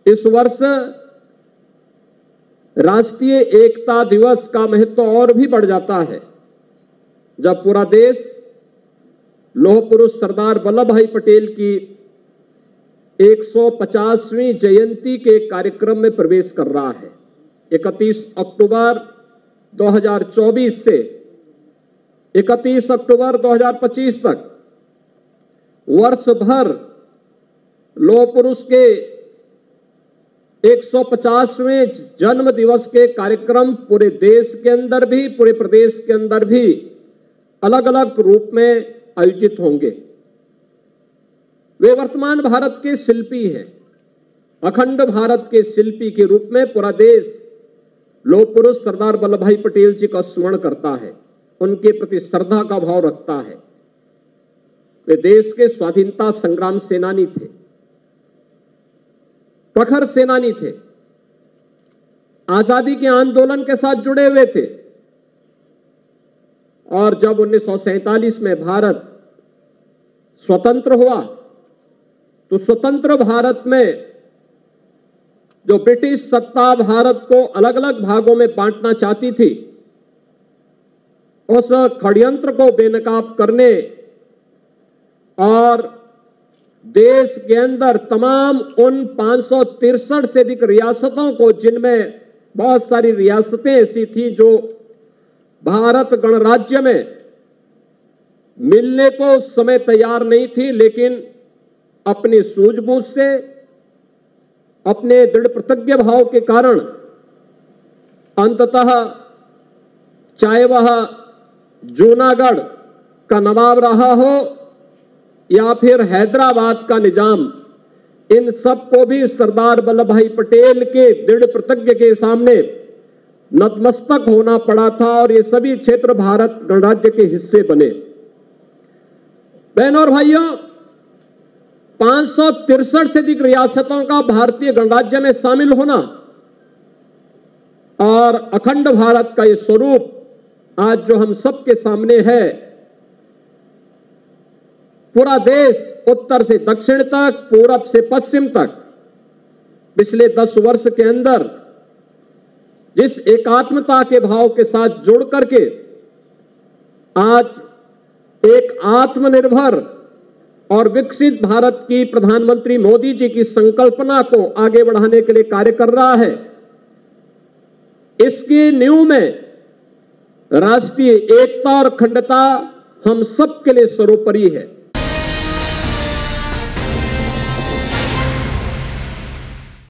इस वर्ष राष्ट्रीय एकता दिवस का महत्व और भी बढ़ जाता है जब पूरा देश लौह पुरुष सरदार वल्लभ भाई पटेल की 150वीं जयंती के कार्यक्रम में प्रवेश कर रहा है। 31 अक्टूबर 2024 से 31 अक्टूबर 2025 तक वर्ष भर लौह पुरुष के 150वें जन्म दिवस के कार्यक्रम पूरे देश के अंदर भी, पूरे प्रदेश के अंदर भी अलग अलग रूप में आयोजित होंगे। वे वर्तमान भारत के शिल्पी हैं। अखंड भारत के शिल्पी के रूप में पूरा देश लौह पुरुष सरदार वल्लभ भाई पटेल जी का स्मरण करता है, उनके प्रति श्रद्धा का भाव रखता है। वे देश के स्वाधीनता संग्राम सेनानी थे, प्रखर सेनानी थे, आजादी के आंदोलन के साथ जुड़े हुए थे। और जब 1947 में भारत स्वतंत्र हुआ तो स्वतंत्र भारत में जो ब्रिटिश सत्ता भारत को अलग अलग भागों में बांटना चाहती थी, उस षड्यंत्र को बेनकाब करने और देश के अंदर तमाम उन 563 से अधिक रियासतों को, जिनमें बहुत सारी रियासतें ऐसी थी जो भारत गणराज्य में मिलने को उस समय तैयार नहीं थी, लेकिन अपनी सूझबूझ से, अपने दृढ़ प्रतिज्ञ भाव के कारण अंततः चाहे वह जूनागढ़ का नवाब रहा हो या फिर हैदराबाद का निजाम, इन सबको भी सरदार वल्लभ भाई पटेल के दृढ़ प्रतिज्ञ के सामने नतमस्तक होना पड़ा था और ये सभी क्षेत्र भारत गणराज्य के हिस्से बने। बहनों और भाइयों, 563 से अधिक रियासतों का भारतीय गणराज्य में शामिल होना और अखंड भारत का ये स्वरूप आज जो हम सबके सामने है, पूरा देश उत्तर से दक्षिण तक, पूरब से पश्चिम तक पिछले 10 वर्ष के अंदर जिस एकात्मता के भाव के साथ जुड़ करके आज एक आत्मनिर्भर और विकसित भारत की प्रधानमंत्री मोदी जी की संकल्पना को आगे बढ़ाने के लिए कार्य कर रहा है, इसकी नींव में राष्ट्रीय एकता और अखंडता हम सबके लिए सर्वोपरि है।